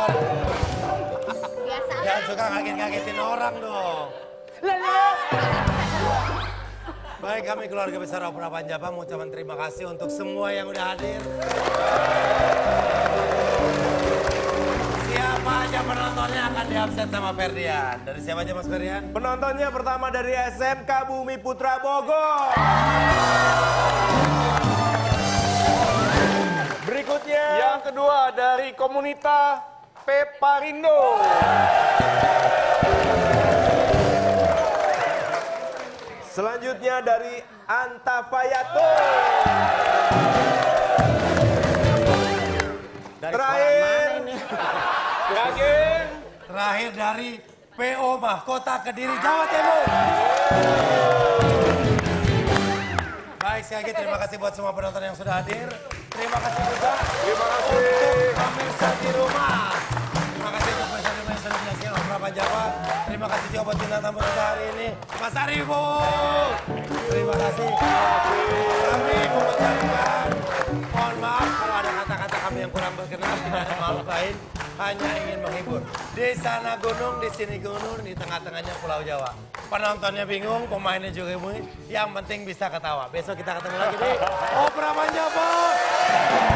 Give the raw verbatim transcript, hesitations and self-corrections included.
Biasa. Jangan suka ngaget-ngagetin orang dong. Baik, kami keluarga besar Opera Panjapa mengucapkan terima kasih untuk semua yang udah hadir. Siapa aja penontonnya akan diabsen sama Ferdian. Dari siapa aja Mas Ferdian? Penontonnya pertama dari S M K Bumi Putra Bogor. Berikutnya Yang kedua dari Komunita Peparindo. Selanjutnya dari Antafayato. Dari Terakhir, Terakhir Terakhir dari P O Mahkota Kediri, Jawa Timur. Baik, sekali lagi terima kasih buat semua penonton yang sudah hadir. Terima kasih juga Terima kasih. untuk pemirsa di rumah. Terima kasih untuk pemirsa di rumah yang sudah menyaksikan Opera Panjapa. Terima kasih juga buat bintang tamu kita hari ini, Mas Aribo. Terima kasih. Kami mengucapkan mohon maaf kalau ada kata-kata kami yang kurang berkenan, tidak ada makhluk lain, hanya ingin menghibur. Di sana gunung, di sini gunung, di tengah-tengahnya Pulau Jawa. Penontonnya bingung, pemainnya juga bingung, yang penting bisa ketawa. Besok kita ketemu lagi di Opera Panjapa.